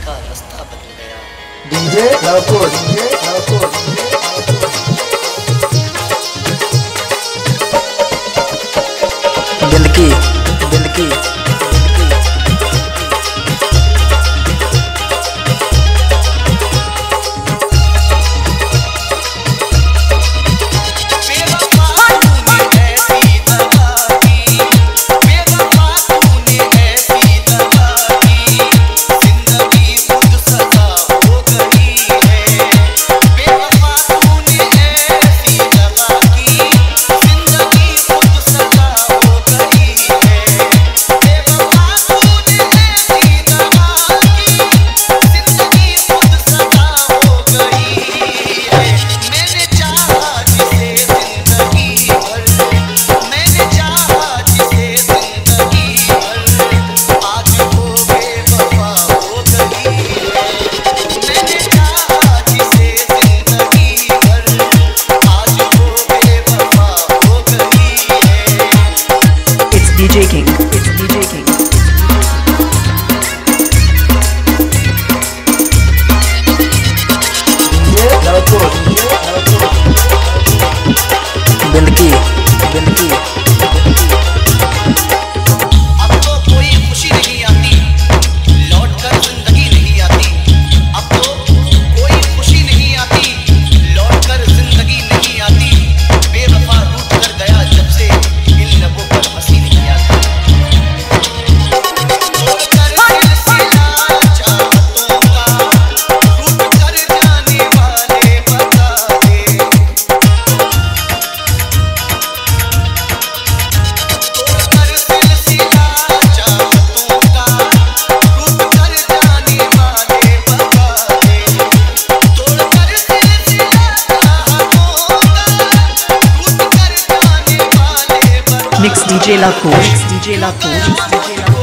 का रास्ता बदल गया। डीजे लवकुश, दिल की DJ King. It's DJ King. दिल की अब तो कोई खुशी नहीं आती, लौट कर जिंदगी नहीं आती। अब तो कोई खुशी नहीं आती, लौट कर जिंदगी नहीं आती। बेवफा रूठ कर गया जब से इन लबों पर हंसी नहीं आती। तोड़ कर सिलसिला चाहतों का, रूठ कर जाने वाले बता दे। Mix DJ Lakush. DJ Lakush.